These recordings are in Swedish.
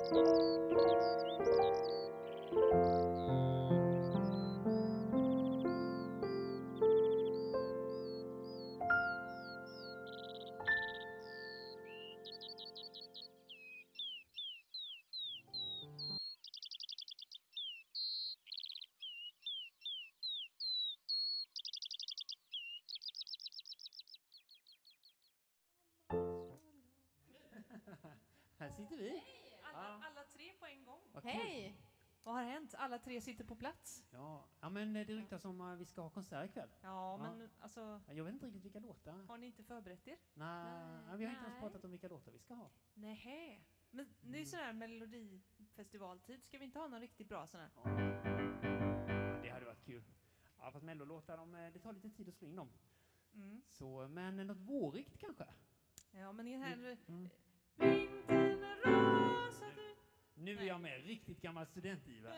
Här sitter vi. Alla tre på en gång. Hej! Vad har hänt? Alla tre sitter på plats. Ja, men det ryktas om att vi ska ha konsert ikväll. Ja, men alltså, Jag vet inte riktigt vilka låtar. har ni inte förberett er? Nej, vi har inte ens pratat om vilka låtar vi ska ha. Nej. Men det är ju sån här melodifestivaltid. Ska vi inte ha någon riktigt bra sån här? Ja, det hade varit kul. Ja, fast mellolåtar, det tar lite tid att slå in dem. Mm. Så, men något vårigt kanske? Ja, men i den här... Mm. Vintern rasat ut. Nu är jag med, riktigt gammal studentiver.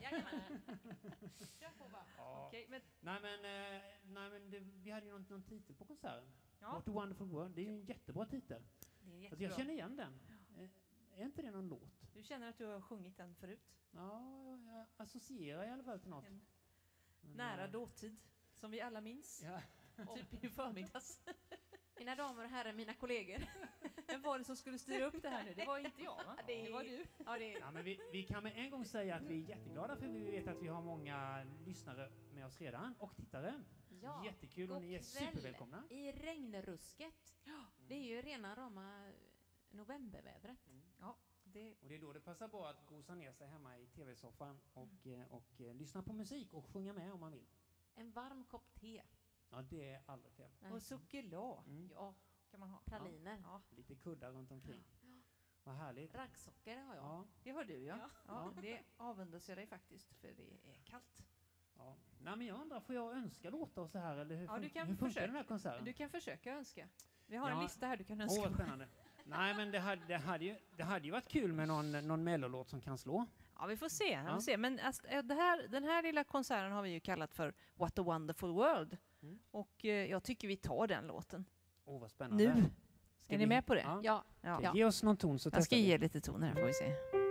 Kör på bara. Ja. Okej, men... Nej, men vi hade ju någon titel på konserten. Ja. What a wonderful world. Det är ju en jättebra titel. Det är Alltså, jättebra. jag känner igen den. Är inte det någon låt? Du känner att du har sjungit den förut? Ja, jag associerar i alla fall till något. En Men, nära dåtid, som vi alla minns. Ja. Typ i förmiddags. Mina damer och herrar, mina kollegor. Vem var det som skulle styra upp det här nu? Det var inte jag, va? Det var du. Ja, det är... Ja, men vi kan med en gång säga att vi är jätteglada för vi vet att vi har många lyssnare med oss redan och tittare. Ja. Jättekul och ni är supervälkomna. I regnrusket. Det är ju rena rama novembervädret. Ja, det... Och det är då det passar bra att gosa ner sig hemma i tv-soffan och lyssna på musik och sjunga med om man vill. En varm kopp te. Ja, det är aldrig fel. Nej. Och sockerlag Ja, kan man ha. praliner. Ja, Lite kuddar runt omkring. Ja. Vad härligt. Raggsockor har jag. Ja, det har du, ja. Ja. Ja, det avundas jag dig faktiskt, för det är kallt. ja. Nej, men jag undrar, får jag önska låtar och så här? Eller hur, Ja, du kan hur funkar försöka. den här konserten? Du kan försöka önska. Vi har en Ja. lista här du kan Åh, önska. vad spännande. Nej, men det hade ju varit kul med någon mellolåt som kan slå. Ja, vi får se. Ja. Vi får se. Men alltså, den här lilla konserten har vi ju kallat för What a wonderful world. Mm. Och jag tycker vi tar den låten. Åh, vad spännande. Nu. Ska Är ni vi- med på det? Ja. Ja. Ja. Okej, ge oss någon ton så Jag ska testar vi. ge lite toner här, får vi se.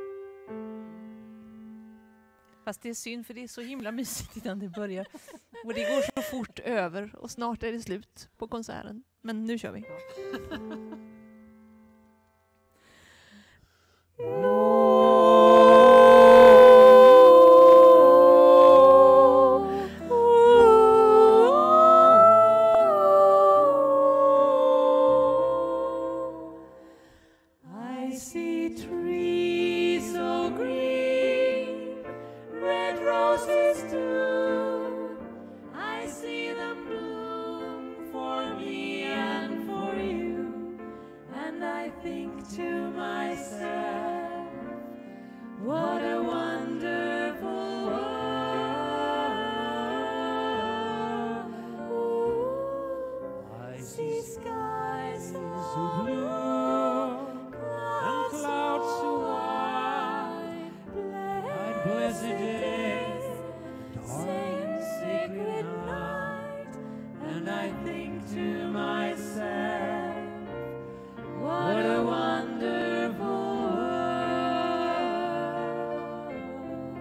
Fast det är synd, för det är så himla mysigt innan det börjar. Och det går så fort över och snart är det slut på konserten. Men nu kör vi. I see trees so green, red roses too. I see them bloom for me and for you. And I think to myself, what a wonderful world. I See skies so blue blue, clouds so white, blessed days, saying sacred night, and I think to myself, what a wonderful world.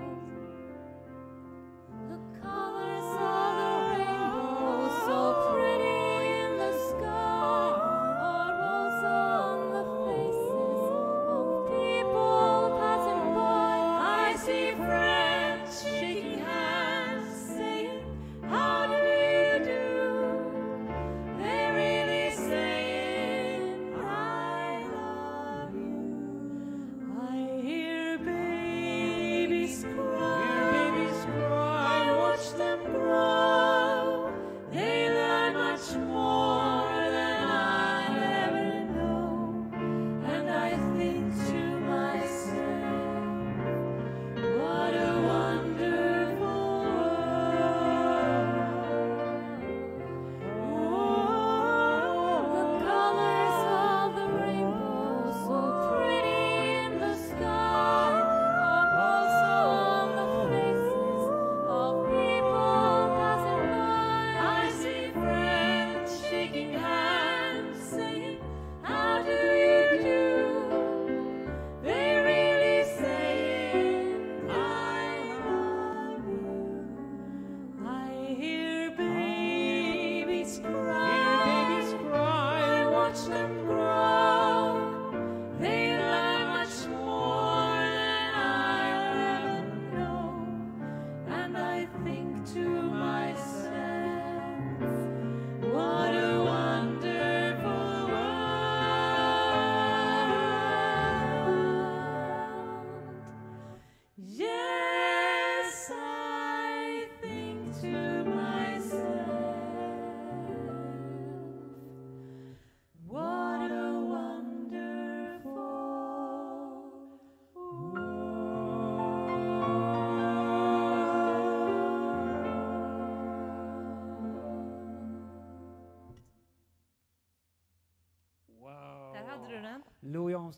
The colors of the rainbow, so pretty in the sky, are also on the faces of people passing by. I see friends shaking hands, saying, how do you do? Very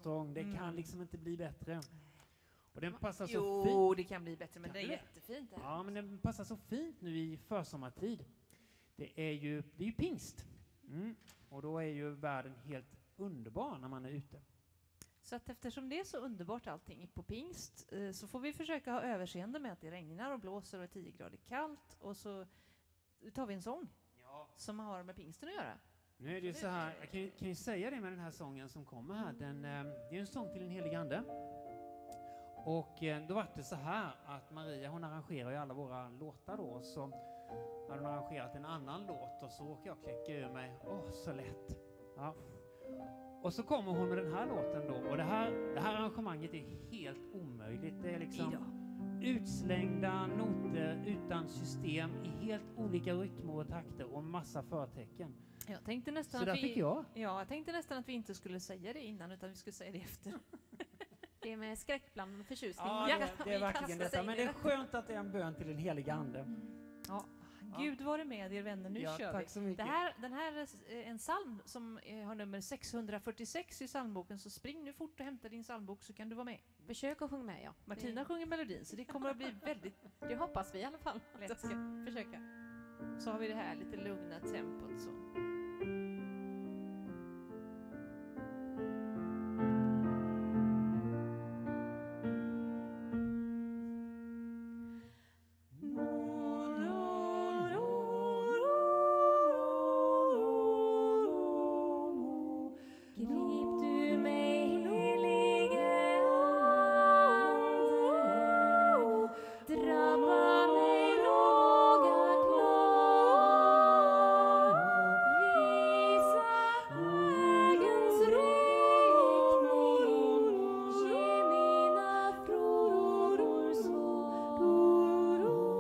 Armstrong. Det kan liksom inte bli bättre. Och den passar så Jo, fint. det kan bli bättre, men det är Kan det? jättefint. Det här. Ja, men den passar så fint nu i försommartid. Det är ju pingst. Och då är ju världen helt underbar när man är ute. Så att eftersom det är så underbart allting på pingst så får vi försöka ha överseende med att det regnar och blåser och är 10 grader kallt. Och så tar vi en sång som har med pingsten att göra. Nu är det ju så här, jag kan ju säga det med den här sången som kommer här. Det är en sång till den helige ande. Och då var det så här att Maria, hon arrangerar ju alla våra låtar då. Så har hon arrangerat en annan låt och så råkar jag kläcka ur mig. Så lätt. Ja. Och så kommer hon med den här låten då. Och det här arrangemanget är helt omöjligt. Det är liksom utslängda noter utan system i helt olika rytmer och takter och massa förtecken. Jag tänkte nästan Så där fick jag. Ja, jag tänkte nästan att vi inte skulle säga det innan utan vi skulle säga det efter. Det är med skräckblandad förtjusning. Ja, det är verkligen detta. Men det är skönt att det är en bön till den heliga ande. Ja, Gud vare med er vänner, nu kör tack vi. så mycket. Den här är en psalm som har nummer 646 i psalmboken, så spring nu fort och hämta din psalmbok så kan du vara med. Försök att sjunga med, ja. Martina sjunger melodin så det kommer att bli väldigt Det hoppas vi i alla fall. lätt. Ska försöka. Så har vi det här lite lugna tempot så. Grip du mig, helige ande, drabba mig låga klar, visa vägens riktning, ge mina frågor svar.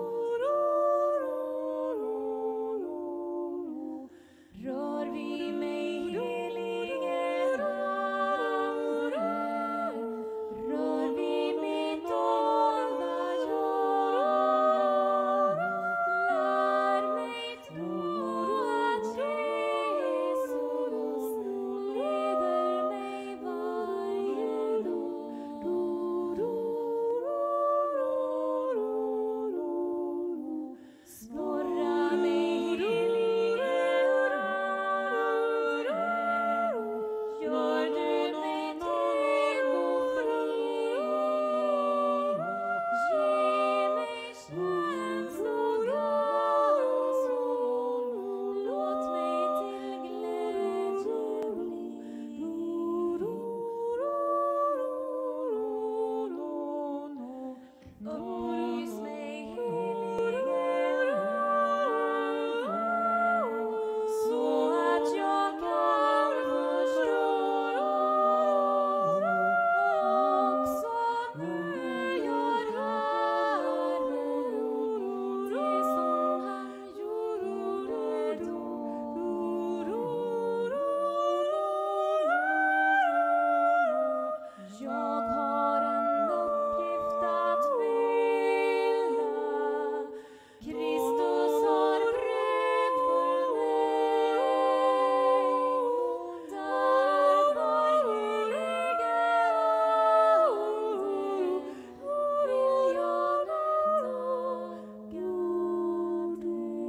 Rör vid mig, helige ande, rör vid mitt dolda hjärta, lär mig tro att Jesus leder mig varje dag. Sporra mig, helige ande, gör du mig trygg och fri. Ge mig känsla och glasång, låt mig till glädje bli. Upplys mig, helige ande, så att jag kan förstå också nu gör Herren det som han gjorde då. Jag har en uppgift att fylla. Kristus har bröd för mig. Därför, helige ande, vill jag möta Gud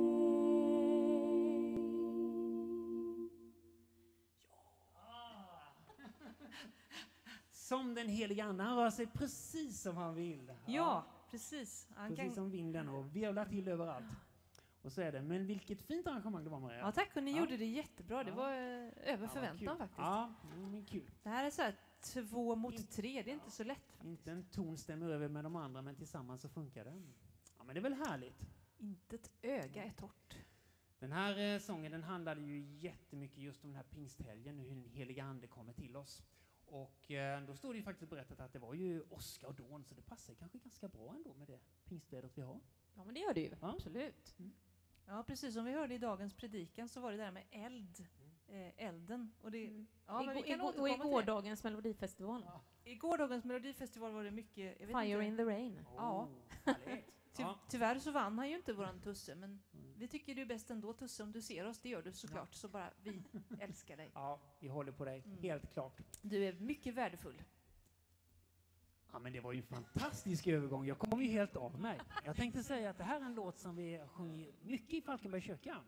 Som den heliga ande, han rör sig precis som han vill. Ja, precis. Han Precis kan... som vinden och virvlar till överallt. Och så är det. Men vilket fint arrangemang det var, Maria. Ja, tack. Och ni Ja. gjorde det jättebra. Det Ja. var över Ja, förväntan kul. faktiskt. Ja, men kul. Det här är så här 2 mot 3. Det är inte så lätt. Inte en ton stämmer över med de andra, men tillsammans så funkar det. Ja, men det är väl härligt. Inte ett öga är torrt. Den här sången, den handlade ju jättemycket just om den här pingsthelgen, hur den heliga ande kommer till oss. Och då står det ju faktiskt berättat att det var ju åska och dån, så det passar kanske ganska bra ändå med det pingstvädret vi har. Ja, men det gör det ju. Ja. Absolut. Ja, precis som vi hörde i dagens predikan så var det där med eld. Elden. Och det, ja, men vi kan och återkomma i till det. gårdagens melodifestival. I gårdagens melodifestival var det mycket... Jag vet Fire inte. in the rain. Ja. Härligt. Tyvärr så vann han ju inte våran Tusse, men vi tycker du är bäst ändå, Tusse, om du ser oss. Det gör du såklart, så bara vi älskar dig. Ja, vi håller på dig, helt klart. Du är mycket värdefull. Ja, men det var ju en fantastisk övergång. Jag kom ju helt av mig. Jag tänkte säga att det här är en låt som vi sjunger mycket i Falkenbergs kyrka.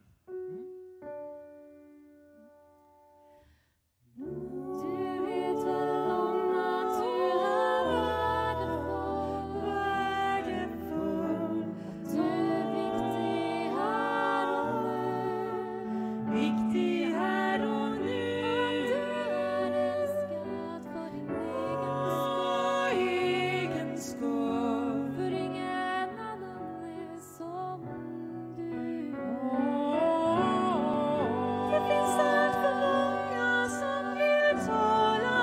Du vet väl om att du är värdefull, att du är viktig här och nu, Viktig här och nu, att du är älskad för din egen skull, för ingen annan är som du. Det finns allt för många som vill tala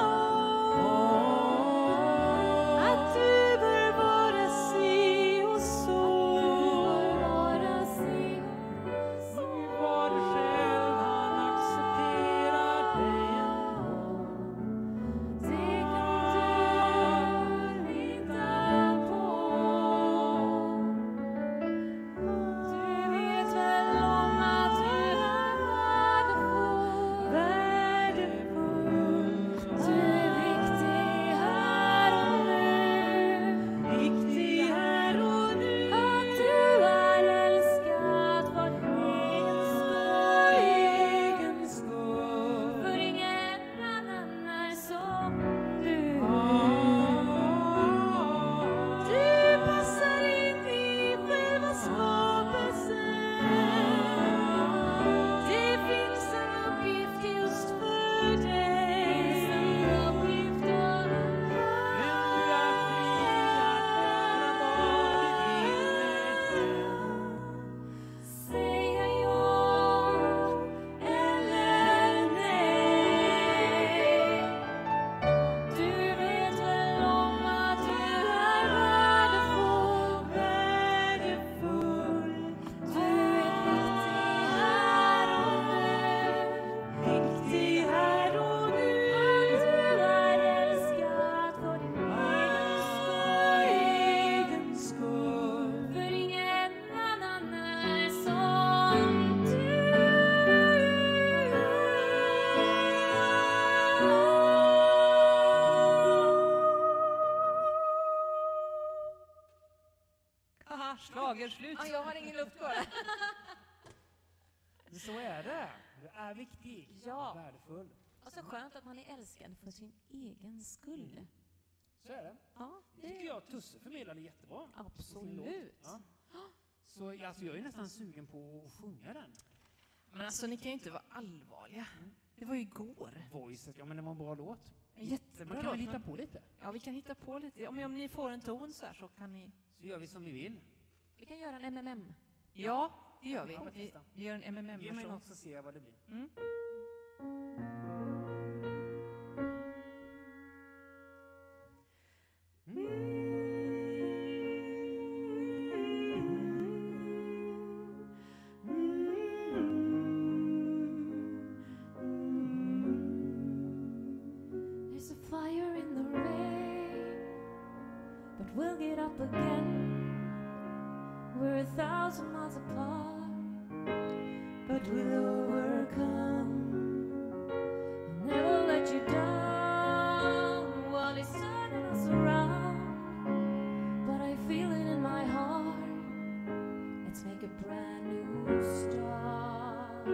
om att du bör vara si och så. Var själv han accepterar dig ändå. Det kan du lita på. Du vet väl om att du är värdefull. Du är viktig här och nu. viktig här och nu, Att du är älskad för din egen skull. För ingen annan är som du. Du passar in i själva skapelsen. Det finns en uppgift just för dig. Säga ja eller nej. Du vet väl om att du är värdefull. Du är viktig här och nu. Att du är älskad för din egen skull. För ingen annan är som du. Haha, schlagerslut. Ja, jag har ingen luft kvar. Så är det. Du är viktig. Ja. Värdefull. Och så skönt att man är älskad för sin egen skull. Så är det. Ja, Det tycker jag Tusse förmedlade jättebra. Absolut. Ja. Så alltså, jag är nästan sugen på att sjunga den. Men alltså, ni kan ju inte vara allvarliga. Det var ju igår. Voicet, ja men det var en bra låt. En jättebra Man kan väl låt, hitta men- på lite. Ja, vi kan hitta på lite. Om ni får en ton så här så kan ni... Så gör vi som vi vill. Vi kan göra en MMM. Ja, det gör vi. Ja, Vi testa. gör en Ge mig MMM-version. något så ser jag vad det blir. Mm. There's a fire in the rain, but we'll get up again. We're 1,000 miles apart, but we'll overcome. I'll never let you down while it's turning us around. But I feel it in my heart. Let's make a brand new start.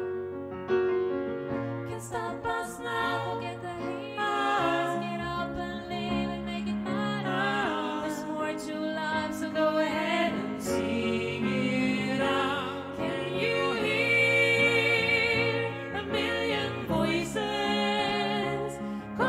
Can't stop us now, forget the haters. Get up and live and make it matter. There's more to life, so go ahead and sing it out. Can you hear a million voices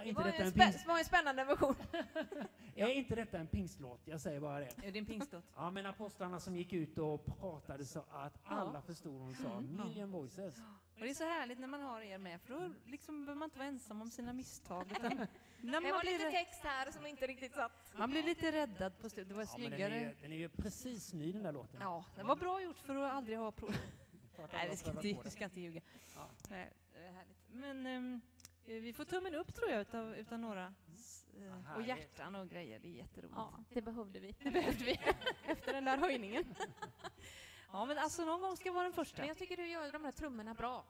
inte detta en pingst... var en spännande version. Är inte detta en pingstlåt? Jag säger bara det. Är det en pingstlåt? Ja, men apostlarna som gick ut och pratade så att alla förstod hon sa. Million voices. Och det är så härligt när man har er med, för då liksom behöver man inte vara ensam om sina misstag. Utan när Det man, var blir, lite text här som inte riktigt satt. man blir lite räddad på slutet. Det var Ja, men snyggare. den är ju precis ny den där låten. Ja, det var bra gjort för att aldrig ha prov. För att Nej, alla vi ska prövat inte, på vi det. ska inte ljuga. Ja. Nej, det är härligt. Men vi får tummen upp tror jag utav några. Och härligt. hjärtan och grejer. Det är jätteroligt. Ja, det behövde vi. Det behövde vi. Efter den där höjningen. Ja, men alltså någon gång ska vara den första. Men jag tycker du gör de här trummorna bra.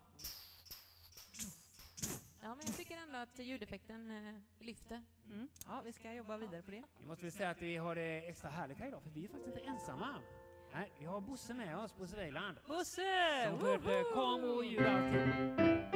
Ja, men jag tycker ändå att ljudeffekten lyfter. Mm. Ja, vi ska jobba vidare på det. Vi måste väl säga att vi har det extra härligt här idag, för vi är faktiskt inte ensamma. Nej, vi har Bosse med oss, Bosse Weiland. Bosse! Som sköter kameror och ljud och allting.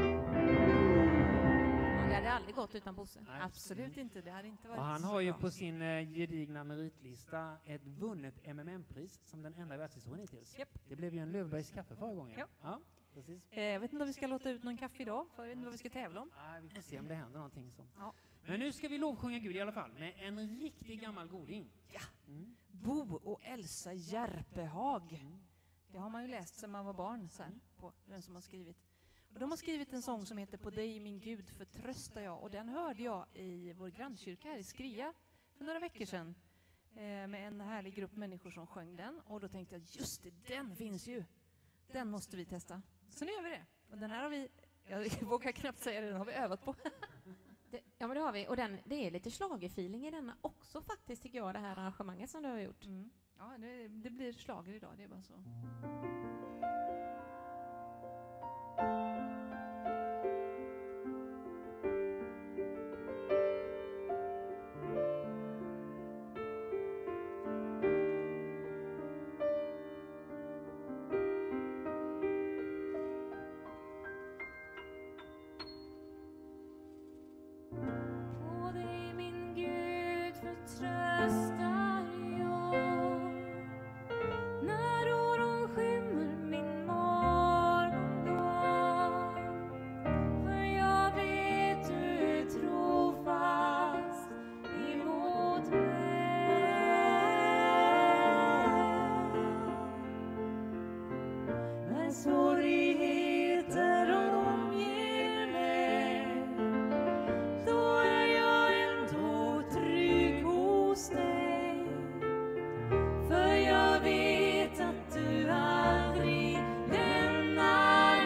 Ja, det hade aldrig gått utan Bosse. Nej. Absolut inte, det hade inte varit Och han så har ju bra. på sin gedigna meritlista ett vunnet MMM-pris som den enda i världshistorien hittills. Japp. Det blev ju en Löfbergs kaffe förra gången. Ja. Ja, precis. Jag vet inte om vi ska låta ut någon kaffe idag, för jag vet inte vad vi ska tävla om. Nej, vi får se om det händer någonting. Så. Ja. Men nu ska vi lovsjunga Gud i alla fall med en riktig gammal goding. Ja. Mm. Bo och Elsa Järpehag. Mm. Det har man ju läst sedan man var barn, så här, på den som har skrivit. Och de har skrivit en sång som heter På dig min Gud förtröstar jag. Och den hörde jag i vår grannkyrka här i Skria för några veckor sedan. Med en härlig grupp människor som sjöng den. Och då tänkte jag, just det, den finns ju. Den måste vi testa. Så nu gör vi det. Och den här har vi, jag vågar knappt säga det, den har vi övat på. Ja, men det har vi. Och det är lite schlagerfeeling i denna också faktiskt, tycker jag, det här arrangemanget som du har gjort. Mm. Ja, det blir schlager idag, det är bara så. På dig min Gud förtröstar jag. När oron skymmer min morgondag. För jag vet du är trofast emot mig. När svårigheter omger mig, då är jag ändå trygg hos dig. För jag vet att du aldrig lämnar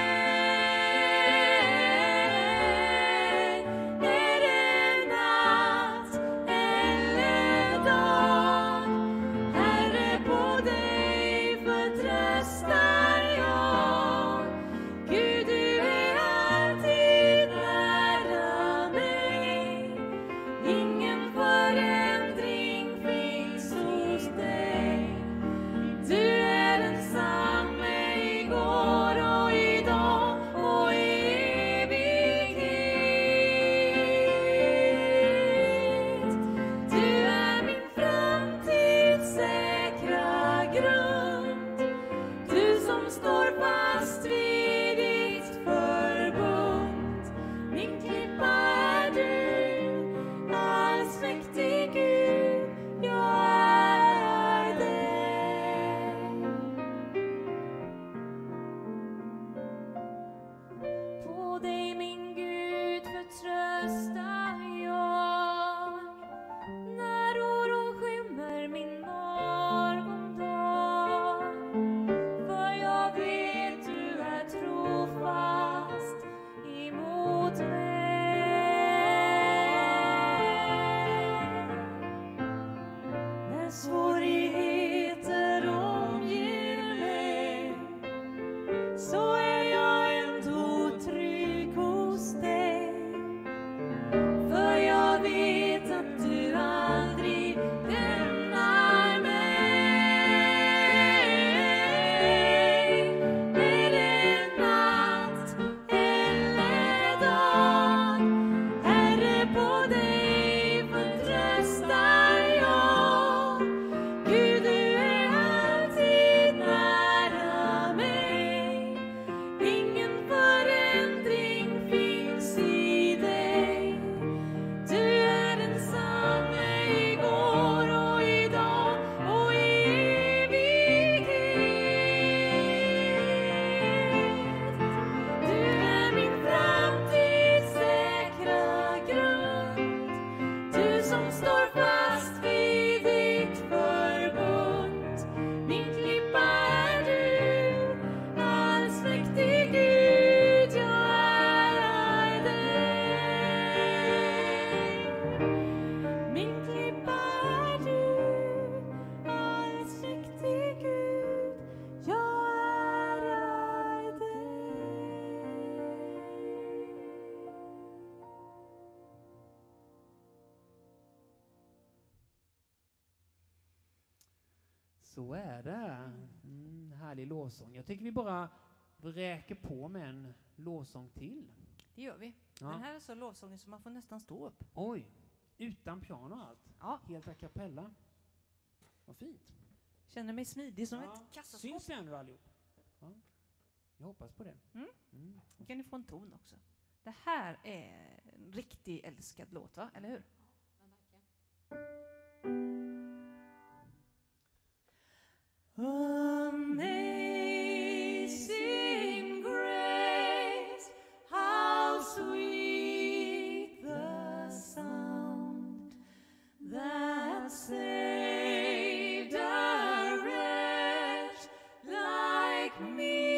mig. Är det natt eller dag, Herre, på dig förtröstar jag. Gud, du är alltid nära mig. Ingen förändring finns hos dig. Du är densamme igår och idag och i evighet. Du är min framtidssäkra grund. Du som står fast vid ditt förbund. Min klippa är du, allsmäktig Gud, jag är dig. På dig min Gud förtröstar jag. När oron skymmer min morgondag. För jag vet Så är det. Härlig lovsång. Jag tycker vi bara vräker på med en lovsång till. Det gör vi. Ja. Den här är så lovsången så man får nästan stå upp. Oj, utan piano och allt. Ja. Helt a cappella. Vad fint. Känner mig smidig som Ja. ett kassaskåp. Syns det nu allihop? Ja. Jag hoppas på det. Då kan ni få en ton också. Det här är en riktigt älskad låt, va? Eller hur? Amazing grace, how sweet the sound that saved a wretch like me.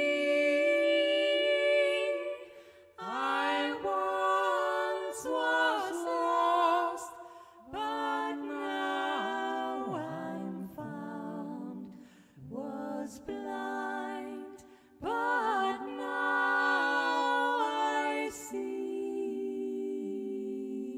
I once was lost, but now I'm found. Was blind, but now I see.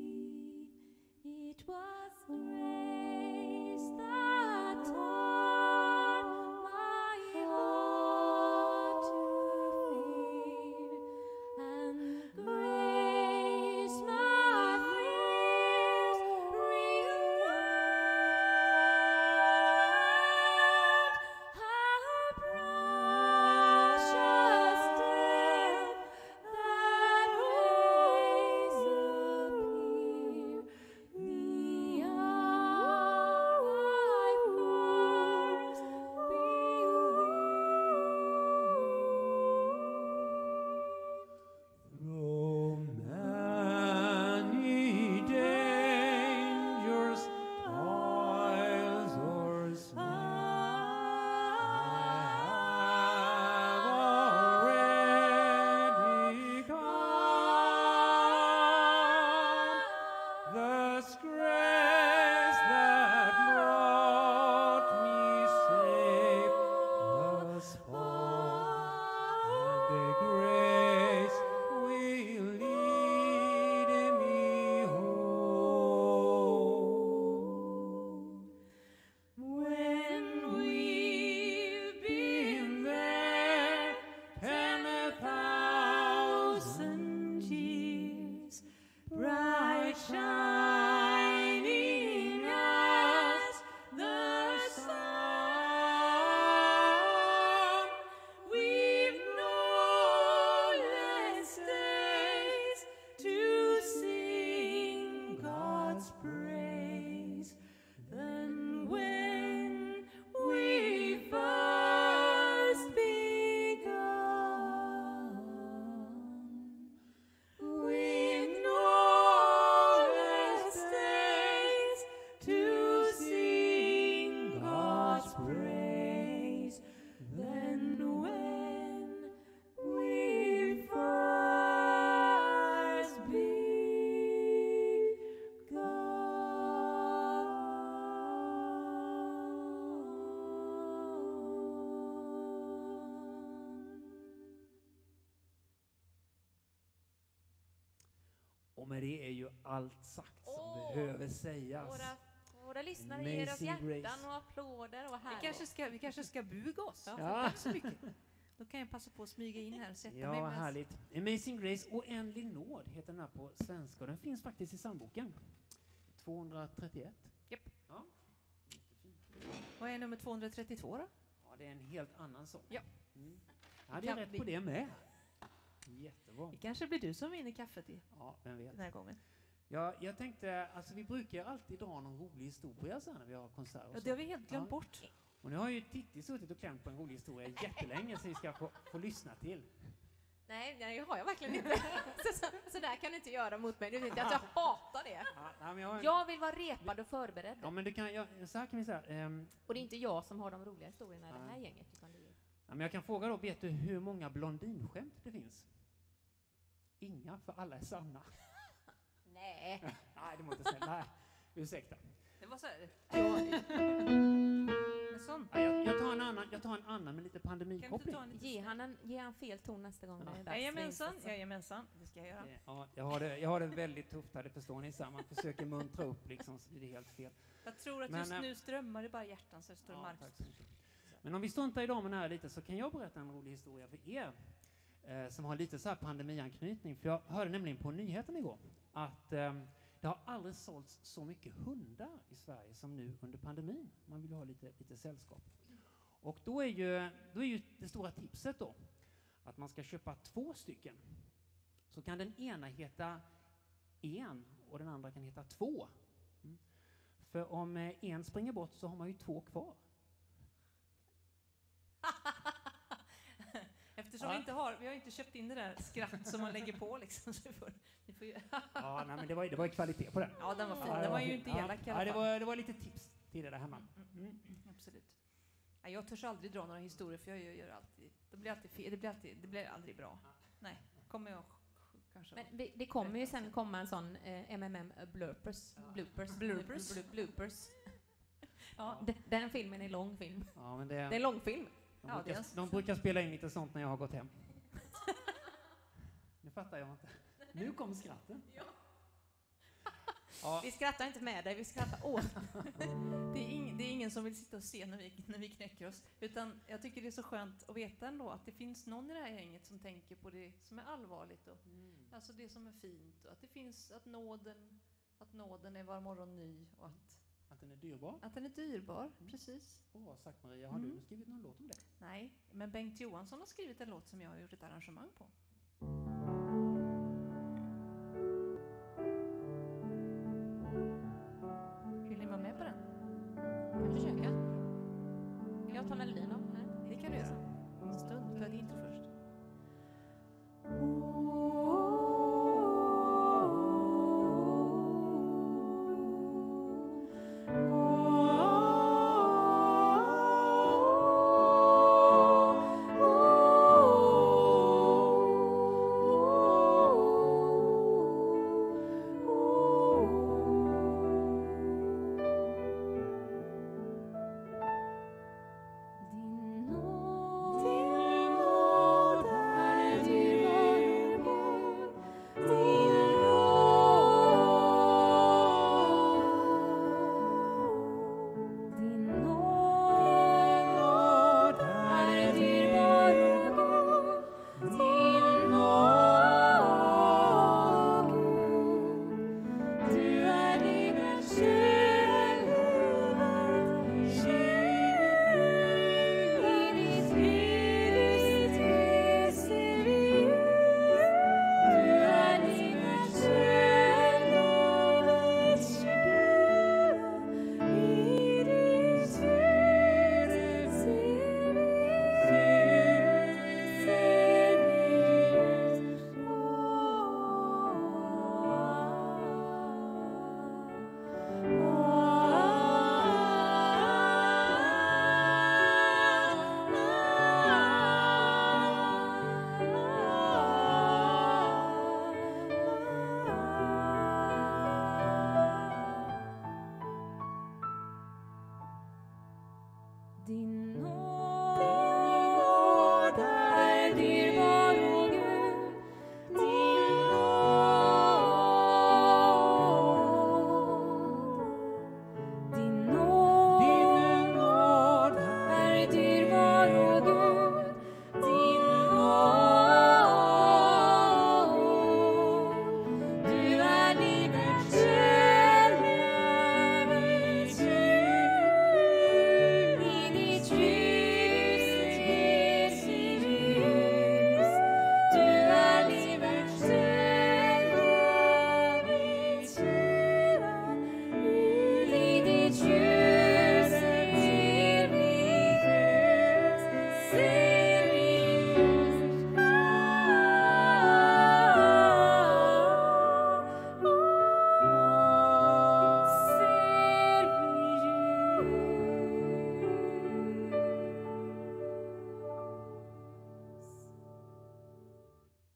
It was grace that taught my heart to fear, and grace my fears removed. How precious did that grace appear the hour I first believed. Through many dangers, toils, or snares, already gone. This grace that brought me safe thus far, and the grace will lead me home. When we've been there 10,000 years, bright shining as the sun, we've no less days to sing God's praise than when we first begun. We've no less days to sing God's praise than when we first begun. Och med det är ju allt sagt som behöver sägas. Våra lyssnare ger oss Amazing hjärtan grace. och applåder och härligt. Vi kanske ska buga oss. Ja. Tack så mycket. Då kan jag passa på att smyga in här och sätta mig. Ja, medan- härligt. Amazing Grace, Oändlig nåd heter den här på svenska. Och den finns faktiskt i psalmboken. 231. Japp. Ja. Vad är nummer 232 då? Ja, det är en helt annan sång. Ja. Ja, det är Kan rätt bli. på det med. Jättebra. Det kanske blir du som vinner kaffet Ja, vem vet. den här gången. Ja, jag tänkte, alltså vi brukar alltid dra någon rolig historia så här när vi har konserter och Ja, så. det har vi helt glömt Ja. bort. Och nu har ju Titti suttit och klämt på en rolig historia jättelänge så vi ska få lyssna till. Nej, det har jag verkligen inte. Så där kan du inte göra mot mig. Du vet att jag hatar det. Ja, nej, men jag, Jag vill vara repad och förberedd. ja, men du kan, så här kan vi säga. Och det är inte jag som har de roliga historierna i det här Nej. gänget. Utan det är... Ja, men jag kan fråga då, vet du hur många blondinskämt det finns? Inga, för alla är sanna. Nej. Nej, det må inte säga. Nej, ursäkta. Det var så här. Ja, En sån. jag tar en annan med lite pandemikoppling. återkoppling. ta en liten Ge han fel ton nästa gång. Ja. Det är dags för Jajamensan, insatsen. jajamensan. Det ska jag göra. Ja, jag har det väldigt tufft här, det förstår ni. Man försöker muntra upp liksom, så blir det helt fel. Jag tror att Men, just nu strömmar det bara hjärtan så det står Ja, mark. tack så mycket. Men om vi struntar i damerna här lite så kan jag berätta en rolig historia för er som har lite så här pandemianknytning. För jag hörde nämligen på nyheten igår att det har aldrig sålts så mycket hundar i Sverige som nu under pandemin. Man vill ju ha lite sällskap. Och då är ju det stora tipset då att man ska köpa 2 stycken. Så kan den ena heta en och den andra kan heta 2. Mm. För om en springer bort så har man ju 2 kvar. Eftersom Ja. vi har inte köpt in det där skratt som man lägger på liksom. Så vi får ju Ja, nej, men det var ju kvalitet på den. ja, den var fin. Ja, Den var ju fin. inte elak i alla Ja, fall. det var lite tips till det där hemma. Mm. Absolut. Ja, jag törs aldrig dra några historier för jag gör alltid, det blir alltid fel, det blir aldrig bra. Nej, kommer jag kanske. Men det kommer ju sen komma en sån bloopers. Ja, Den filmen är lång film. Ja, men Det är en långfilm. de brukar spela in lite sånt när jag har gått hem. Nu fattar jag inte. Nu kommer skratten. Ja. Vi skrattar inte med dig, vi skrattar åt. det är ingen som vill sitta och se när vi knäcker oss. Utan jag tycker det är så skönt att veta ändå att det finns någon i det här gänget som tänker på det som är allvarligt. Och, alltså det som är fint. Och att det finns att nåden är var morgon ny. Och Att den är dyrbar. att den är dyrbar, precis. Bra sagt Maria. Har du skrivit någon låt om det? Nej, men Bengt Johansson har skrivit en låt som jag har gjort ett arrangemang på. Vill ni vara med på den? Kan vi försöka? Jag tar melodin då. Det kan du göra. En stund. För ett intro först.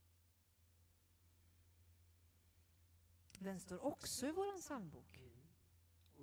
Den står också i våran psalmbok.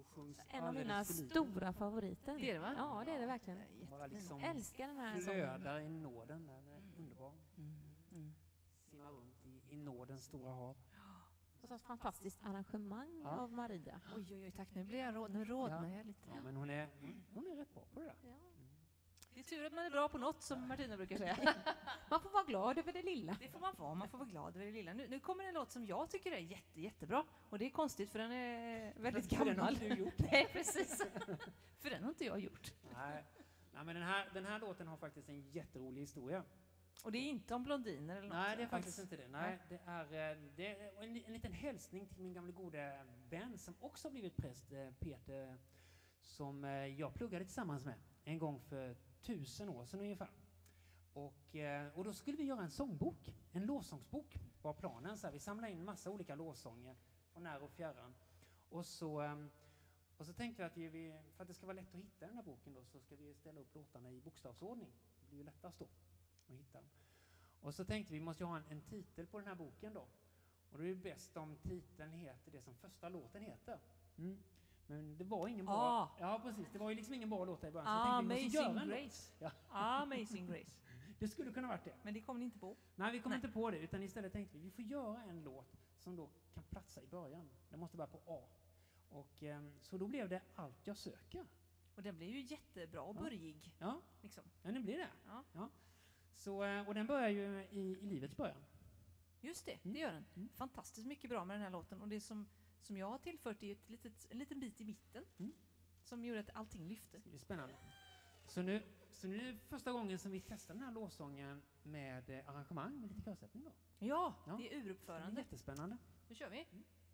sjungs En av alldeles mina för lite. stora favoriter. Det är det, va? Ja, det är det verkligen. Bara liksom Älskar den här sången. flödar i nåden. Den är underbar. Mm. Simmar runt i nådens stora hav. Och så ett fantastiskt arrangemang Ja. av Maria. Oj, tack. Nu blir jag nu rodnar jag lite. Ja, men hon är rätt bra på det där. Ja. Det är tur att man är bra på något, som Martina brukar säga. Man får vara glad över det lilla. Det får man vara, man får vara glad över det lilla. Nu kommer en låt som jag tycker är jättebra. Och det är konstigt för den är väldigt För den har gammal. inte du gjort. Nej, precis. För den har inte jag gjort. Nej, men den här låten har faktiskt en jätterolig historia. Och det är inte om blondiner eller något. Nej, det är alls. faktiskt inte det. Nej, det är en liten hälsning till min gamla gode vän som också har blivit präst, Peter, som jag pluggade tillsammans med en gång för 1000 år sedan ungefär. Och då skulle vi göra en sångbok, en lovsångsbok var planen. Så här, vi samlade in massa olika lovsånger från när och fjärran. Och så tänkte vi att för att det ska vara lätt att hitta den här boken då, så ska vi ställa upp låtarna i bokstavsordning. Det blir ju lättast då att hitta dem. Och så tänkte vi måste ju ha en titel på den här boken då. Och det är ju bäst om titeln heter det som första låten heter. Men det var ingen bra. Ja, precis. Det var ju liksom ingen bra låt i början. Så jag tänkte, vi måste göra en Amazing låt. Grace. Ja. Amazing Grace. Det skulle kunna varit det. Men det kom ni inte på. Nej, vi kom Nej. inte på det, utan istället tänkte vi får göra en låt som då kan platsa i början. Den måste börja på A. Och så då blev det Allt jag söker. Och den blev ju jättebra och börjig. Ja, Liksom. den blir det. Ja. Så, och den börjar ju i livets början. Just det, det gör den. Fantastiskt mycket bra med den här låten. Och det som jag har tillfört är ju en liten bit i mitten. Som gjorde att allting lyfte. Det är spännande. Så nu är det första gången som vi testar den här låtsången med arrangemang, med lite körsättning då. Ja, Ja. det är Det är uruppförande. jättespännande. Nu kör vi.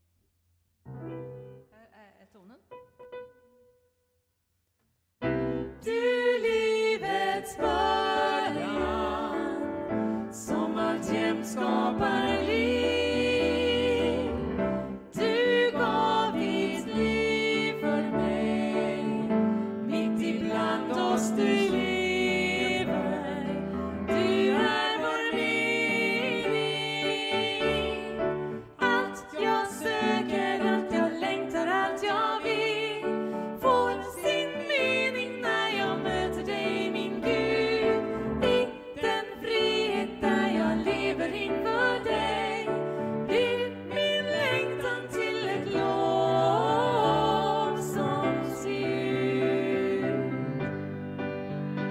Här är tonen. Du livets början, som alltjämt skapar liv. Du gav ditt liv för mig, mitt ibland oss du lever. Du är vår mening, allt jag söker, allt jag längtar, allt jag vill får sin mening när jag möter dig, min Gud, i den frihet där jag lever inför dig. Blir min längtan till ett lovsångsljud.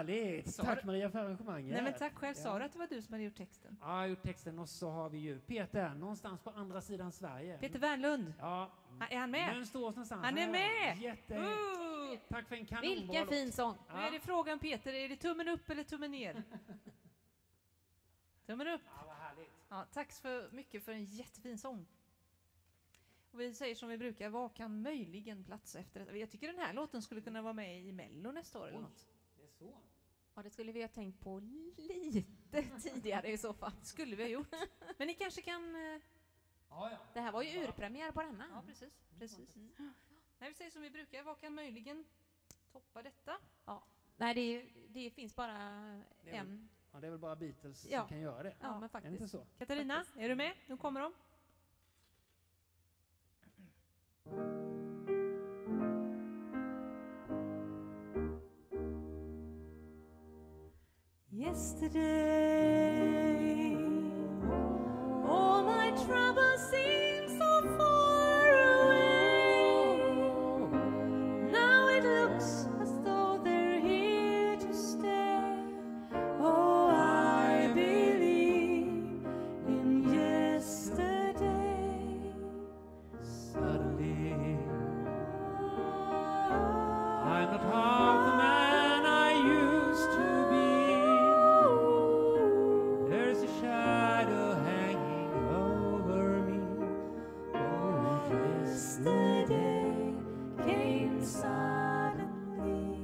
härligt. Sa Tack du- Maria för arrangemanget. Nej men tack själv, Ja. sa du att det var du som hade gjort texten? Ja, jag har gjort texten och så har vi ju Peter någonstans på andra sidan Sverige. Peter Wernlund, Ja, är han med? Mönsterås någonstans. Han är Här med! Jätte... Tack för en kanonbra Vilken låt. fin sång! Nu är det frågan Peter, är det tummen upp eller tummen ner? Tummen upp! Ja, vad härligt. Ja, tack så mycket för en jättefin sång. Och vi säger som vi brukar, vad kan möjligen platsa efter detta? Jag tycker den här låten skulle kunna vara med i Mello nästa år eller Oj. något. Det är så. Ja, det skulle vi ha tänkt på lite tidigare i så fall. Det skulle vi ha gjort. Men ni kanske kan... Ja, ja. Det här var ju urpremiär på denna. Ja, precis. Nej, vi säger som vi brukar, vad kan möjligen toppa detta? Nej, det finns bara Det är en. Ja, det är väl bara Beatles Ja. som kan göra det. Ja, men Är det inte faktiskt. så? Katarina, är du med? Nu kommer de. Yesterday, all my troubles seem so far away. Now it looks as though they're here to stay. Oh, I believe in yesterday. Suddenly, I'm not half the man I used to be. There's a shadow hanging over me. Oh, Yesterday came suddenly.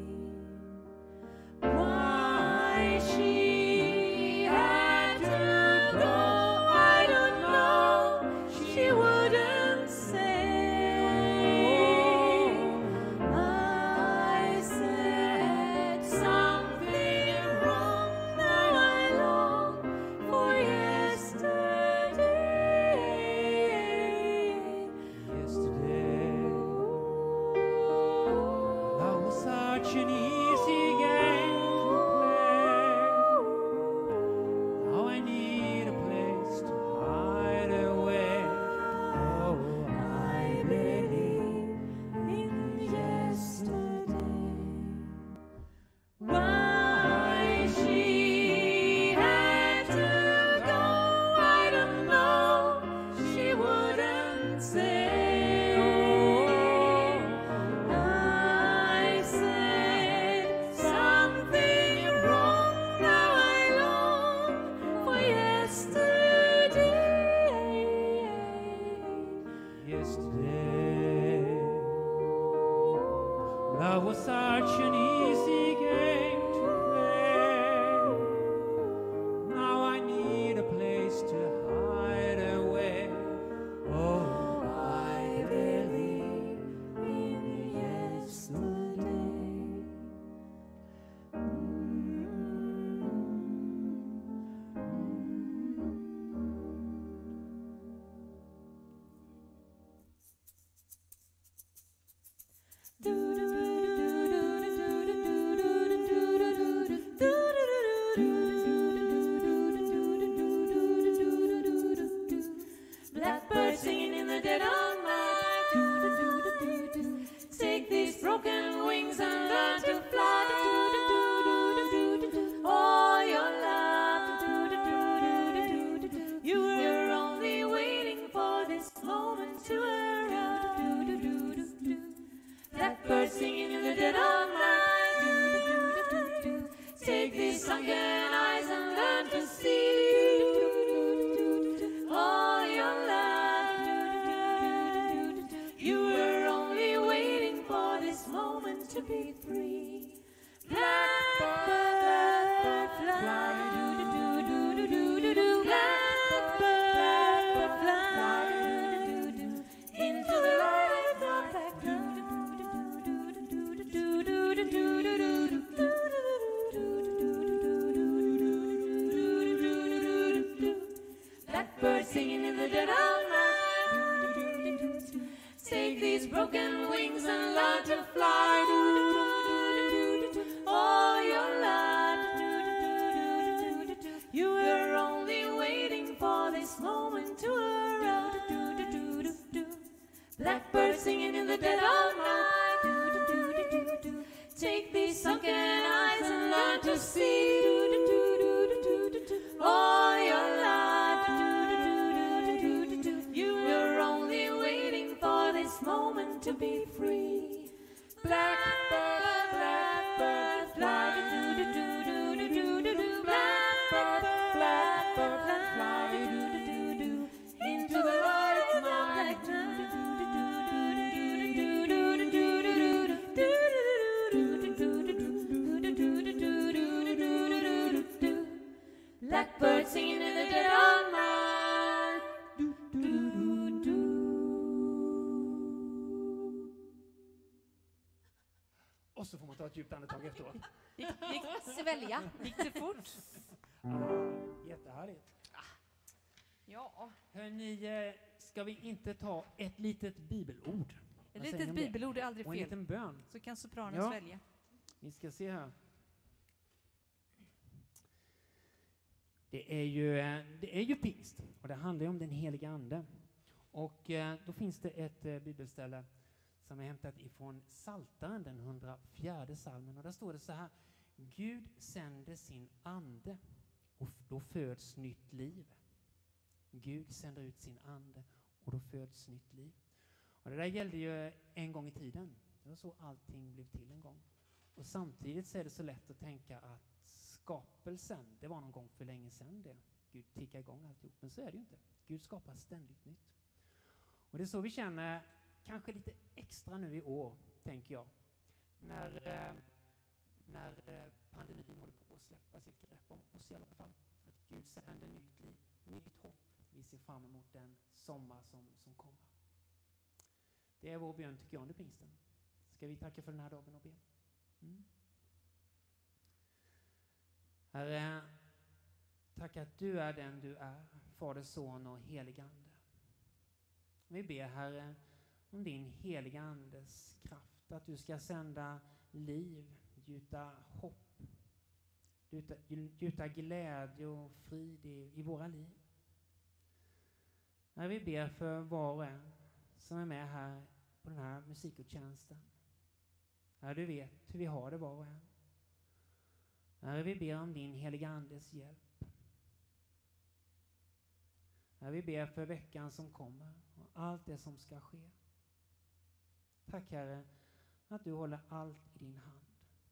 Why she had to go, I don't know. She wouldn't say. I said something wrong. Now I long for yesterday. yesterday, that was such an easy game to play. Now I need a place to hide away. Oh, I believe in yesterday. Why she had to go, I don't know. She wouldn't say. I said something wrong. Now I long for yesterday. yesterday, that was such an easy game to play. Now I need a place to hide away. Oh, I believe in yesterday. Blackbird singing in the dead of night. Take these broken wings and learn to fly. All your life, you were only waiting for this moment to arrive. Blackbird singing in the dead of night. Take these sunken eyes and learn to see. All your life, you were only waiting for this moment to be free. Blackbird fly, blackbird fly into the light of blackbird singing in the dead of night. Take these broken wings and learn to fly. All your life, you were only waiting for this moment to arrive. Blackbird singing in the dead of night. Take these sunken eyes and learn to see all your life. You were only waiting for this moment to be free. Blackbird, blackbird, fly. Blackbird, blackbird, fly. Into the light of my Blackbird singing in the dead of night. Och så får man ta ett djupt andetag efteråt. Svälja. Gick det fort? Jättehärligt. Ja. Hörrni, ska vi inte ta ett litet bibelord? Ett Vad säger ni litet om det? bibelord är aldrig Och en fel. liten bön. Så kan sopranen Ja. svälja. Ni ska se här. Det är ju pingst och det handlar ju om den heliga ande. Och då finns det ett bibelställe som är hämtat ifrån Psaltaren, den 104:e psalmen. Och där står det så här: Gud sänder sin ande och då föds nytt liv. Gud sänder ut sin ande och då föds nytt liv. Och det där gällde ju en gång i tiden. Det var så allting blev till en gång. Och samtidigt så är det så lätt att tänka att skapelsen, det var någon gång för länge sedan det. Gud tickar igång alltihop, men så är det ju inte. Gud skapar ständigt nytt. Och det är så vi känner kanske lite extra nu i år, tänker jag. När pandemin håller på att släppa sitt grepp om oss i alla fall. Att Gud sänder nytt liv, nytt hopp. Vi ser fram emot den sommar som kommer. Det är vår bön, tycker jag, under pingsten. Ska vi tacka för den här dagen och be? Herre, tack att du är den du är, Fader, Son och helig ande. Vi ber, Herre, om din heliga andes kraft, att du ska sända liv, gjuta hopp, gjuta glädje och frid i våra liv. Herre, vi ber för var och en som är med här på den här musikutjänsten. Herre, du vet hur vi har det var och en. Herre, vi ber om din heliga andes hjälp. Herre, vi ber för veckan som kommer och allt det som ska ske. Tack, Herre, att du håller allt i din hand.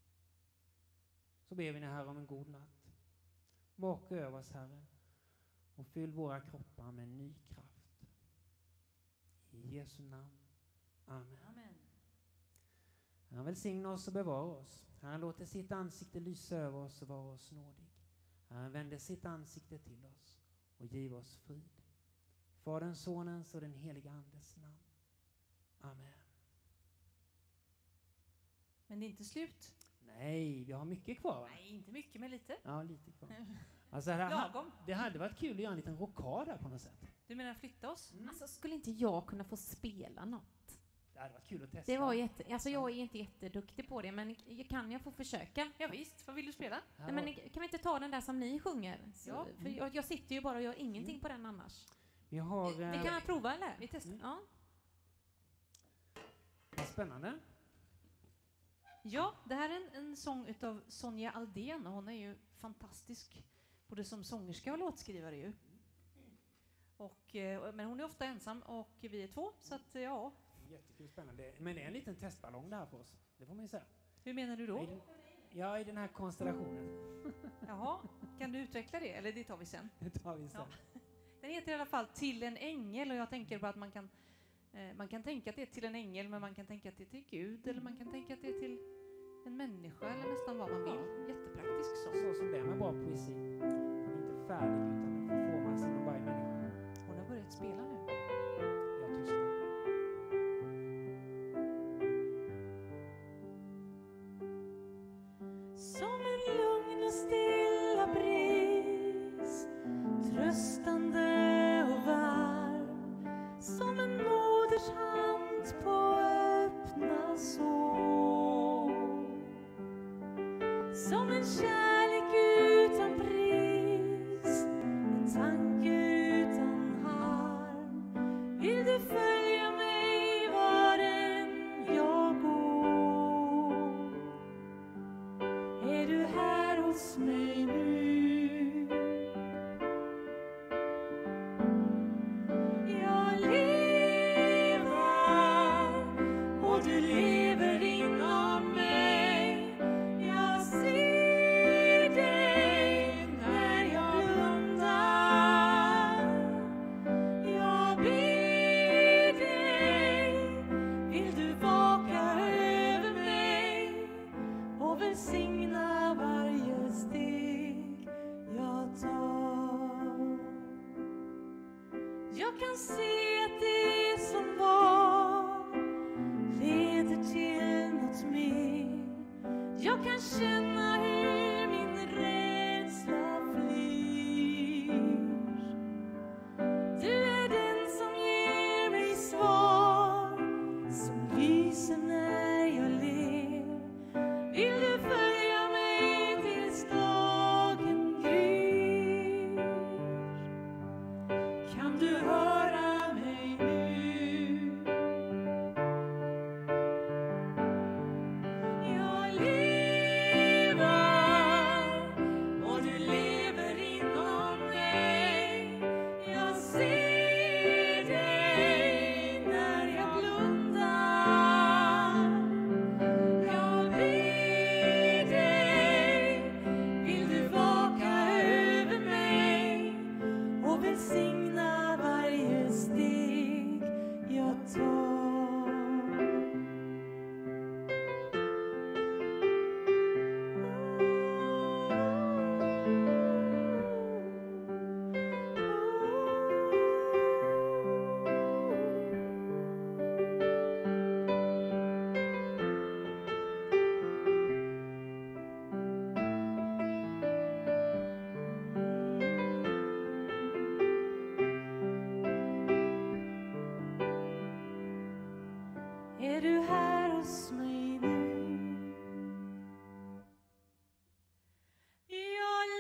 Så ber vi nu, Herre, om en god natt. Vaka över oss, Herre, och fyll våra kroppar med ny kraft. I Jesu namn. Amen. Amen. Han välsignar oss och bevarar oss. Han låter sitt ansikte lysa över oss och vara oss nådig. Han vänder sitt ansikte till oss och ger oss frid. Faderns, Sonens och den heliga Andes namn. Amen. Men det är inte slut. Nej, vi har mycket kvar, va? Nej, inte mycket, men lite. Ja, lite kvar. Alltså, Lagom. det hade varit kul att göra en liten rockad här på något sätt. Du menar flytta oss? Alltså, skulle inte jag kunna få spela något? Det hade varit kul att testa. Det var jag är inte jätteduktig på det, men kan jag få försöka? Ja, visst. Vad vill du spela? Nej, men kan vi inte ta den där som ni sjunger? Så, Ja. för jag sitter ju bara och gör ingenting på den annars. Vi har... Vi kan prova, eller? Vi testar. Ja. Vad spännande. Ja, det här är en sång utav Sonja Aldén och hon är ju fantastisk både som sångerska och låtskrivare ju. Men hon är ofta ensam och vi är två, så att ja. Jättekul, spännande. Men det är en liten testballong där för oss. Det får man ju säga. Hur menar du då? I den här konstellationen. Jaha, kan du utveckla det? Eller det tar vi sen. Det tar vi sen. Ja. Den heter i alla fall Till en ängel och jag tänker på att man kan tänka att det är till en ängel, men man kan tänka att det är till Gud eller man kan tänka att det är till en människa eller nästan vad man vill. Jättepraktisk sång. Så som det är med bra poesi. Den är inte färdig utan den får formas inom varje människa. Hon har börjat spela nu. Jag tystnar. Som en lugn och stilla bris, tröstande och varm, som en moders hand på öppna sår, som en kärlek utan pris, en tanke utan harm. Vill du följa mig var än jag går? Är du här hos se att det som var leder till något mer. Jag kan känna hur min rädsla flyr. Du är den som ger mig svar, som lyser när jag ler. Vill du följa mig tills dagen gryr? Kan du höra mig nu? Jag lever och du lever inom mig. Jag ser dig när jag blundar. Jag ber dig, vill du vaka över mig och välsigna varje steg jag tar. Är du här hos mig nu? Jag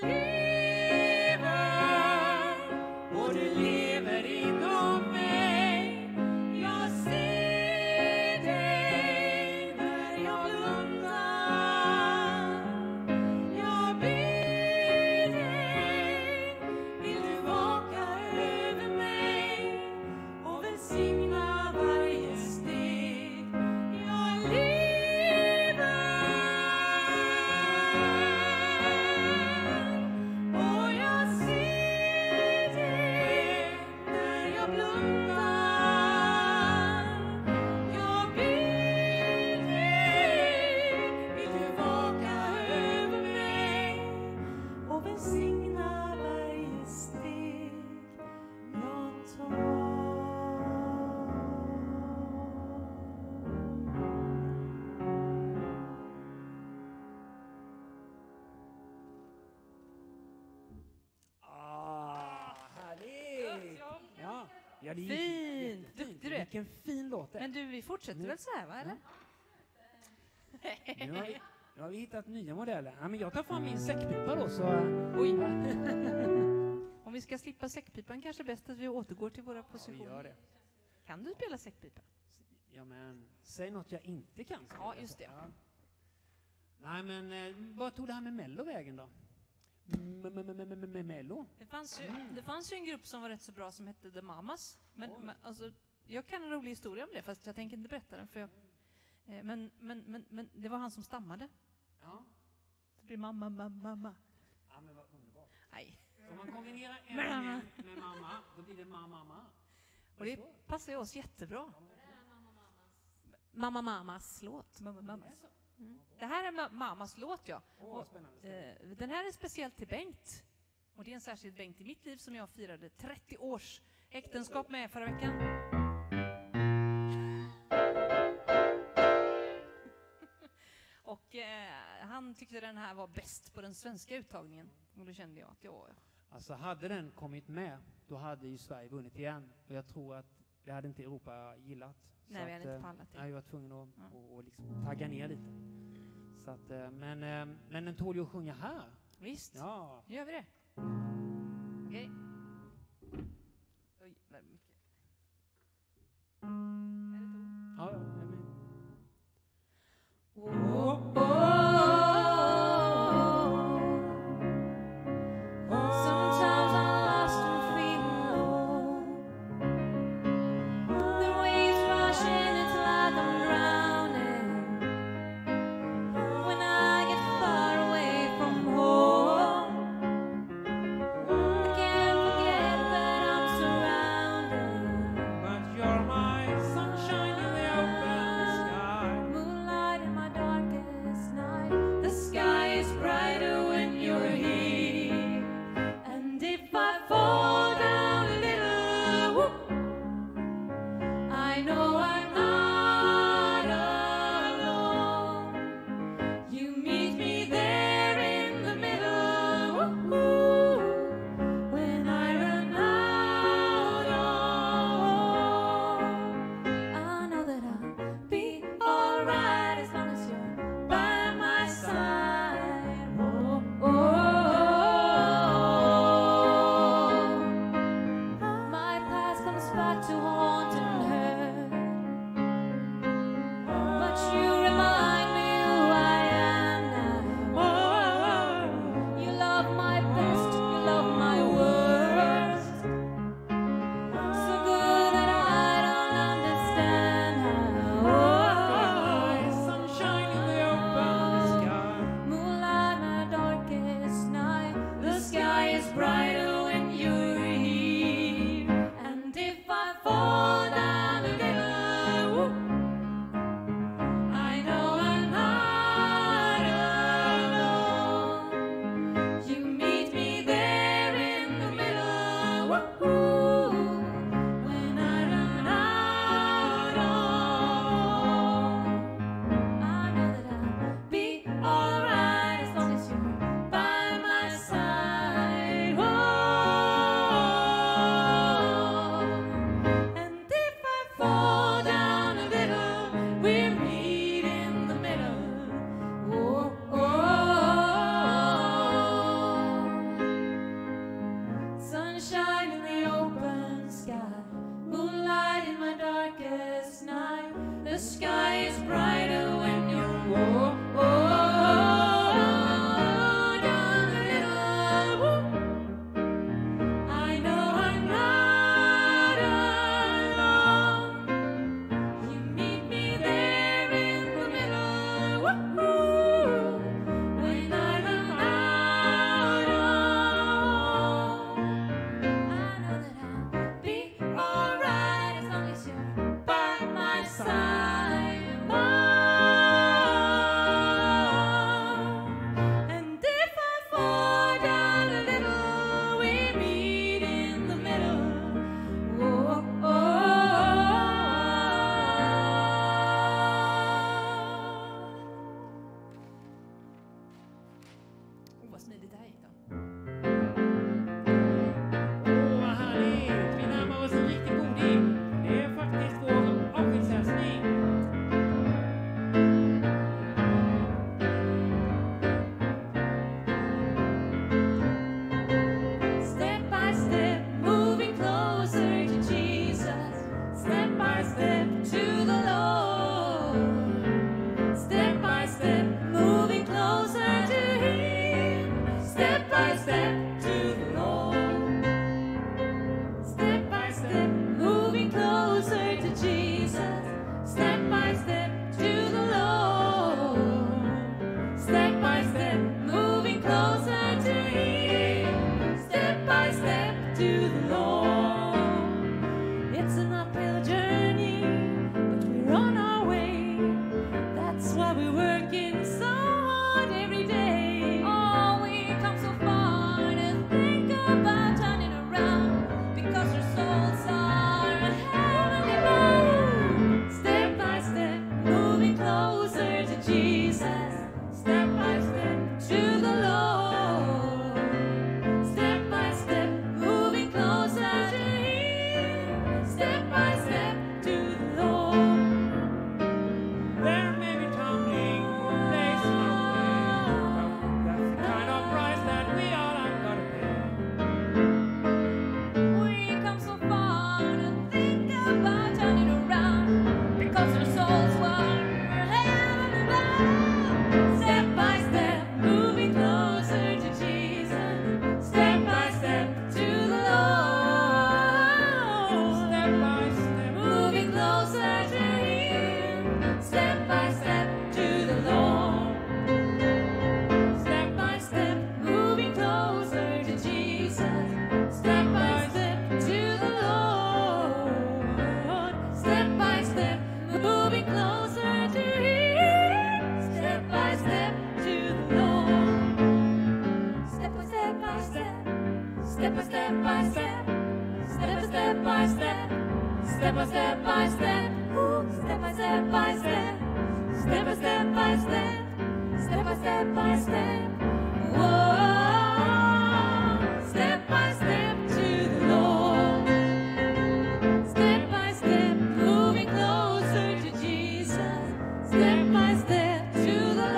lever och du lever inom mig. Jag ser dig när jag blundar. Jag ber dig, vill du vaka över mig och välsigna varje steg jag lever. Och jag ser dig när jag blundar. Jag ber dig, vill du vaka över mig och välsigna varje steg jag tar. Härligt! Ja, det gick Fint! jättefint. Duktig du är. Vilken fin låt det är. Men du, vi fortsätter väl så här, va? Eller? Nu har vi hittat nya modeller. Ja, men jag tar fram min säckpipa då, så... Oj. Om vi ska slippa säckpipan kanske bäst att vi återgår till våra Ja, vi positioner. gör det. Kan du spela säckpipa? Ja, men säg något jag inte kan. säger Ja, jag. just det. Ja. Nej, men vad tog det här med Mello vägen då? Mello? Det fanns ju en grupp som var rätt så bra som hette The Mamas. Men alltså, jag kan en rolig historia om det, fast jag tänker inte berätta den. För jag, men det var han som stammade. Ja. Det blir mamma. Ja, men vad underbart. Nej. Så man kombinerar en Mamma. med mamma, då blir det mamma. Och det passar ju oss jättebra. Mamas låt. Mamas. Det här är mammas låt, ja. Åh, Och, vad spännande. den här är speciellt till Bengt. Och det är en särskild Bengt i mitt liv som jag firade 30 års äktenskap med förra veckan. Och han tyckte den här var bäst på den svenska uttagningen. Och då kände jag att Alltså hade den kommit med, då hade ju Sverige vunnit igen. Och jag tror att det hade inte Europa gillat. Nej, Så vi hade att, inte pallat det. Jag var tvungen att och liksom tagga ner lite. Så att, men den tål ju att sjunga här. Visst, Ja. nu gör vi det. Okej. Oj, vad mycket. Är det ton? Ja, jag är med. Sometimes I'm lost and feeling low. The waves rushing, it's like I'm drowning. When I get far away from home, sky is brighter when you're down a little. I know I'm not alone. You meet me there in the middle. When I run out of hope, I know that I'll be alright as long as you're by my side. And if I fall down a little, we meet in the middle. Vad smidigt det här gick då. Vad härligt! Vi närmar oss en riktig goding. Det är faktiskt vår avskedshälsning. Step by step, moving closer to Jesus. Step by step to the Lord. Step by step, moving closer to Him. Step by step to the Lord. Step by step, moving closer to Jesus. Step by step to the Lord. Step by step, moving closer to Him. Step by step to the Lord. It's an uphill journey, but we're on our way. That's why we're working so hard every day. Oh, we come so far to think about turning around, because our souls are heavenly bound. Step by step, moving closer to Jesus. Step by step to the Lord. Step by step, moving closer to Him. Step by step to the Lord. There may be tumbling places my way, but that's the kind of price that we all have got to pay. We come so far to think about turning around, because our souls were heavenly bound. Step by step, moving closer to Jesus. Step by step to the Lord. Step by step, Moving closer to Him. Step by step to the Lord. Step by step, moving closer to Jesus. Step by step to the Lord. Step by step, moving closer to Him. Step by step to the Lord. Step by step by step. Step by step by step. Step by step by step. Step by step by step. Step by step by step. Step by step by step. Step by step by step. Whoa. Step by step to the Lord. Step by step, moving closer to Jesus. Step by step to the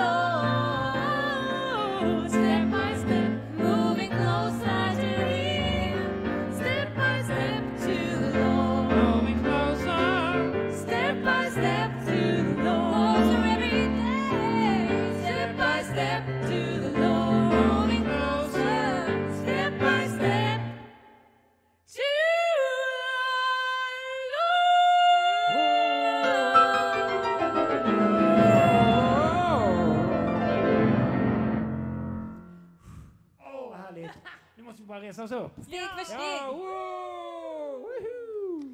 Lord. Step by step, moving closer to Him. Step by step to the Lord. moving closer. Step by step to the Lord. Closer every day. Step by step to the Lord. Moving closer. Step by step to Åh, vad härligt. Nu måste vi bara resa oss upp. Steg för steg. Ja, wow, woohoo.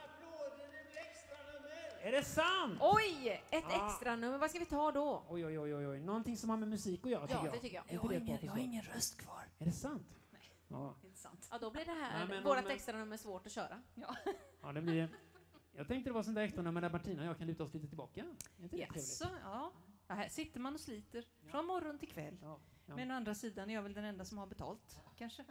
Är det sant? Oj, ett Ja. extra nummer. Vad ska vi ta då? Oj, oj, oj, oj, oj. Någonting som har med musik att göra, tycker Ja, jag. det tycker jag. Är inte det ett bra förslag? ingen röst kvar. Är det sant? Nej. Ja. Det är inte sant. Ja, då blir det Nej, här, men vårat om- extra nummer svårt att köra. Ja, det blir... Jag tänkte det var sånt där extra nummer där Martina och jag kan luta oss lite tillbaka. Är inte det trevligt? Jaså, ja. Ja, här sitter man och sliter från morgon till kväll. Ja. Ja. Men å andra sidan är jag väl den enda som har betalt, kanske.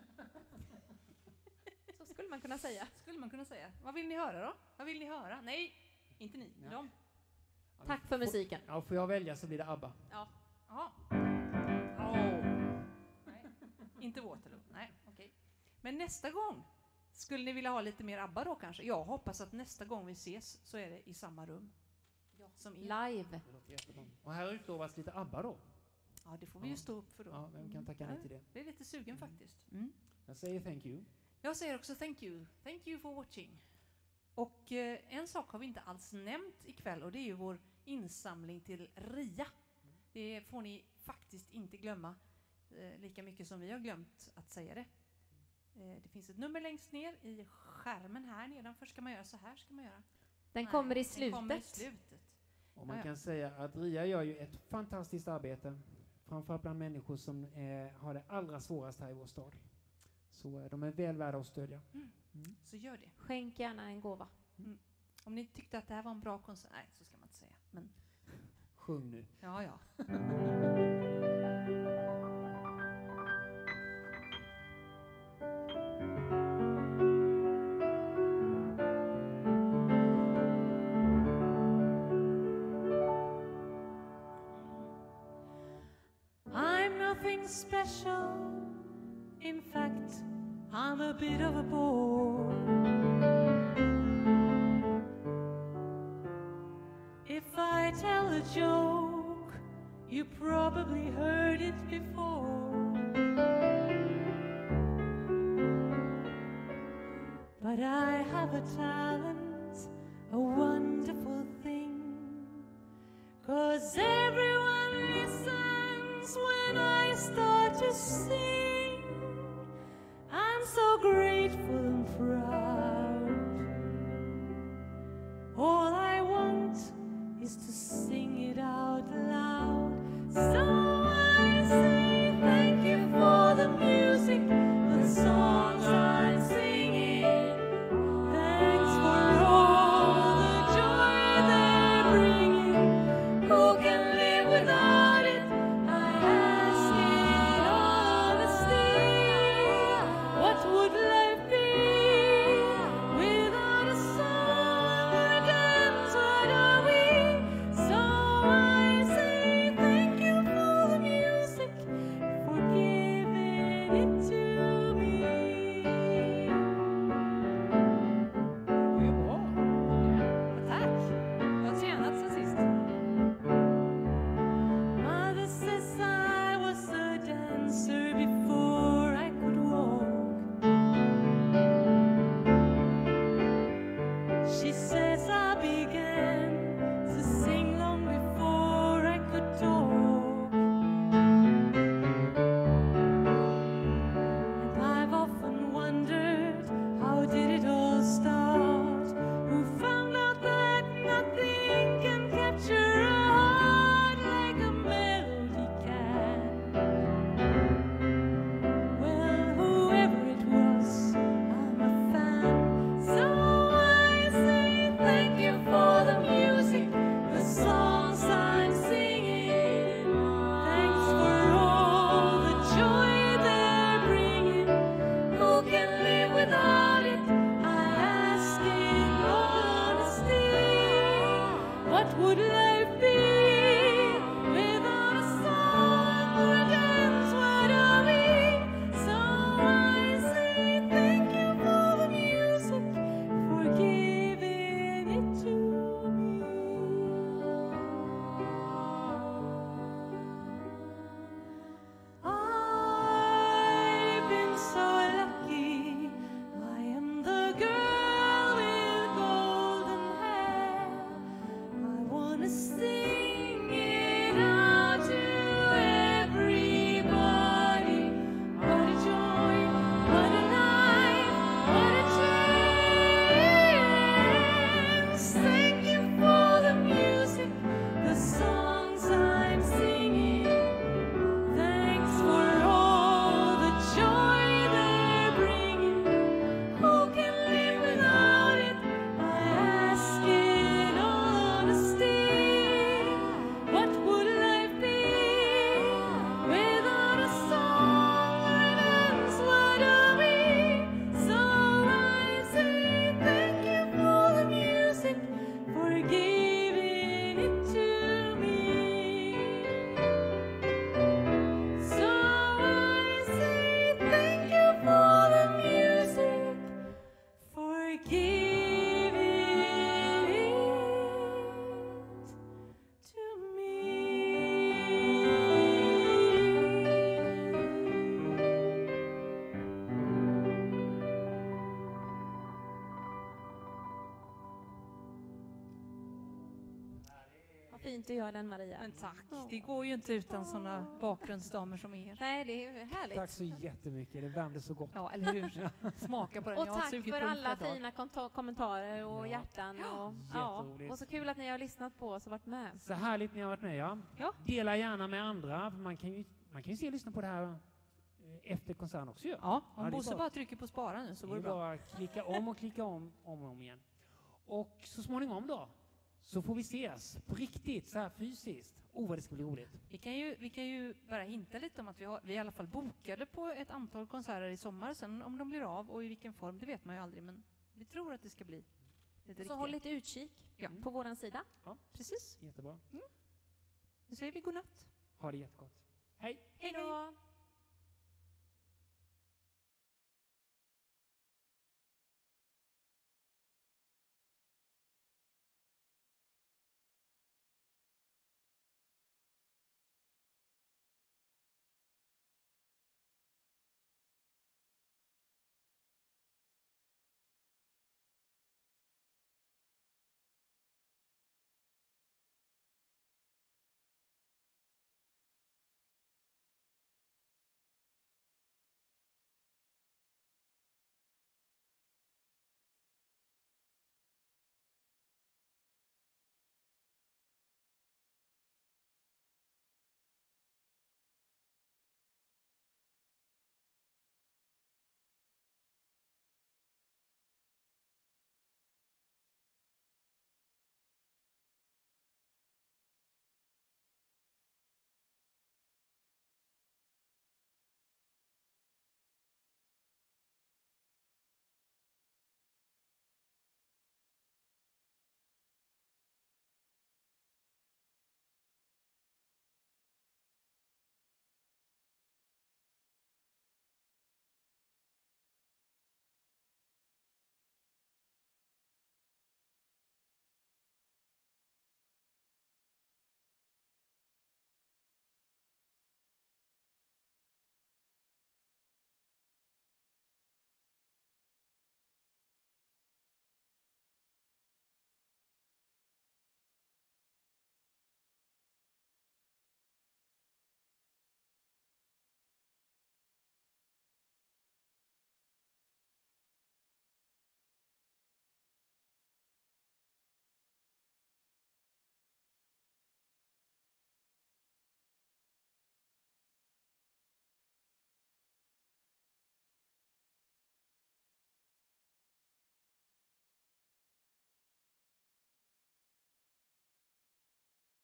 Så skulle man kunna säga. Skulle man kunna säga. Vad vill ni höra då? Vad vill ni höra? Nej, inte ni. Ja. De. Tack för musiken. Ja, får jag välja så blir det ABBA. Ja. Ja. Åh. Nej. Inte Waterloo. Nej, okej. Men nästa gång, skulle ni vilja ha lite mer ABBA då kanske? Jag hoppas att nästa gång vi ses så är det i samma rum. Ja, som är. Live. Det låter jättebra. Och här utlovas lite ABBA då. Ja, det får vi ju stå upp för då. Ja, vem kan tacka nej till det? Det är lite sugen faktiskt. Jag säger thank you. Jag säger också thank you. Thank you for watching. Och en sak har vi inte alls nämnt ikväll och det är ju vår insamling till RIA. Det får ni faktiskt inte glömma lika mycket som vi har glömt att säga det. Det finns ett nummer längst ner i skärmen här nedanför. Ska man göra så här? Ska man göra? Den Nej, kommer i den kommer i slutet. slutet. Och man Ja, ja. kan säga att RIA gör ju ett fantastiskt arbete. Framförallt bland människor som har det allra svårast här i vår stad. Så de är väl värda att stödja. Så gör det. Skänk gärna en gåva. Om ni tyckte att det här var en bra konsert. Nej, så ska man inte säga. Men Sjung nu. ja, ja. I'm nothing special. In fact, I'm a bit of a bore. If I tell a joke, you probably heard it before. But I have a talent, a wonderful thing. 'Cause everyone listens when I start to sing. I'm so grateful and proud. All I want is to sing it out loud. So I say thank you for the music, for the songs I'm singing. Thanks for all the joy they're bringing. Who can live without it? I ask in honesty. What would life be without a song or a dance? What are we? So I say thank you for the music, for giving it to me. Det är bra. Tack. Jag har tränat sen sist. Mother says I was a dancer before I could walk. She says I began to sing long before I could talk. And I've often wondered, how did it all start? Who found out that nothing can capture a heart like a melody can? Well, whoever it was, I'm a fan. So I say thank you for the music, the songs I'm singing. Thanks for all the joy they're bringing. Who can live without it? I ask in honesty. What would life be without a song or a dance? What are we? So I say thank you for the music, for giving it to me. I've been so lucky. I am the girl with golden hair. I wanna sing Vad fint du gör den, Maria. Men tack, det går ju inte utan såna bakgrundsdamer som er. Nej, det är härligt. Tack så jättemycket, det värmde så gott. Ja, eller hur? Smaka på den. Och Jag har tack sugit för på den alla flera dagar. fina kommentarer och Ja. hjärtan. Och, Jätteroligt. och så kul att ni har lyssnat på oss och varit med. Så härligt ni har varit med, ja. Ja. Dela gärna med andra, för man kan ju se och lyssna på det här efter konserten också ju. Ja, Ja, om det är Bosse bra. bara trycker på spara nu så Det går är det bra. bara klicka om och klicka om och om igen. Och så småningom då, så får vi ses på riktigt, så här fysiskt. Vad det ska bli roligt. Vi kan ju bara hinta lite om att vi i alla fall bokade på ett antal konserter i sommar. Sen om de blir av och i vilken form, det vet man ju aldrig. Men vi tror att det ska bli lite Så håll lite utkik Ja. på våran sida. Precis. Jättebra. Nu säger vi godnatt. Ha det jättegott. Hej! Hej då!